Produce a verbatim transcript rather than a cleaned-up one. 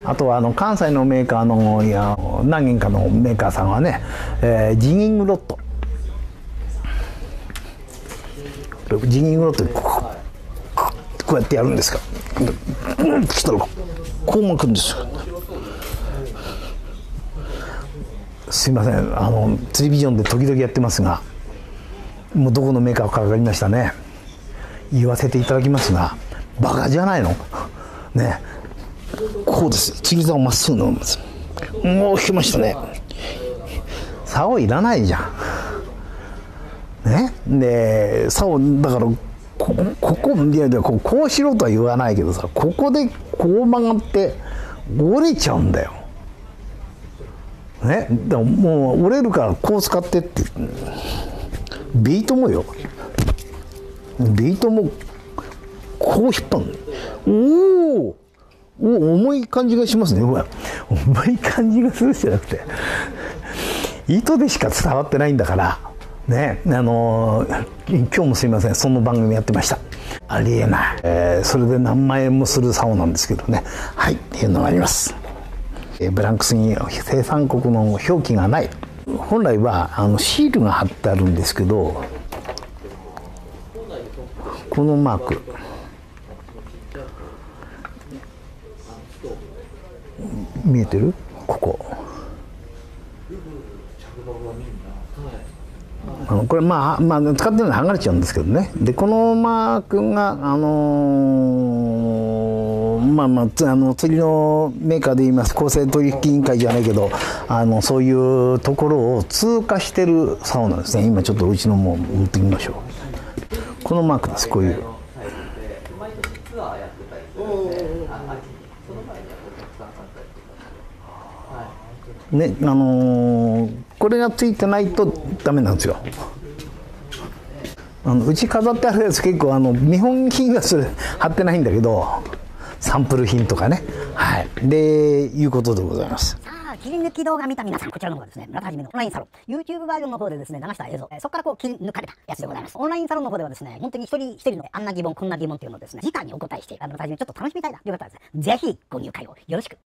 あとはあの関西のメーカーのいや何軒かのメーカーさんはね、えー、ジギングロットジギングロットでこうこうやってやるんですか。うん来たらこう巻くんですよ。すいません、あのテレビジョンで時々やってますが、もうどこのメーカーか分かりましたね。言わせていただきますが、バカじゃないのね。こうです。釣り竿をまっすぐ飲むんです。もう引きましたね。竿いらないじゃんね。で竿だからこここいやいやこうこうしろとは言わないけどさ、ここでこう曲がって折れちゃうんだよね。だからもう折れるからこう使ってってビートもよ、ビートもこう引っ張るの。おお重い感じがしますね。重い感じがするじゃなくて、糸でしか伝わってないんだからね。あのー、今日もすいません、その番組やってました。ありえない、えー、それで何万円もする竿なんですけどね。はいっていうのがあります。えー、ブランクスに生産国の表記がない。本来はあのシールが貼ってあるんですけど、このマーク見えてる？ここあのこれまあ、まあ、使ってるの剥がれちゃうんですけどね。でこのマークがあのー、まあまああの釣りのメーカーで言います公正取引委員会じゃないけど、あのそういうところを通過してる竿なんですね。今ちょっとうちのも持ってみましょう。このマークです。こういうね、あのー、これがついてないとダメなんですよ。あのうち飾ってあるやつ結構あの見本品がそれ貼ってないんだけど、サンプル品とかね、はい、でいうことでございます。 さあ切り抜き動画見た皆さん、こちらの方がですね、村田はじめのオンラインサロン YouTube バージョンの方でですね流した映像、えー、そこからこう切り抜かれたやつでございます。オンラインサロンの方ではですね、本当に一人一人のあんな疑問こんな疑問っていうのをですね直にお答えして、あの村田はじめちょっと楽しみたいなという方はですね、ぜひご入会をよろしく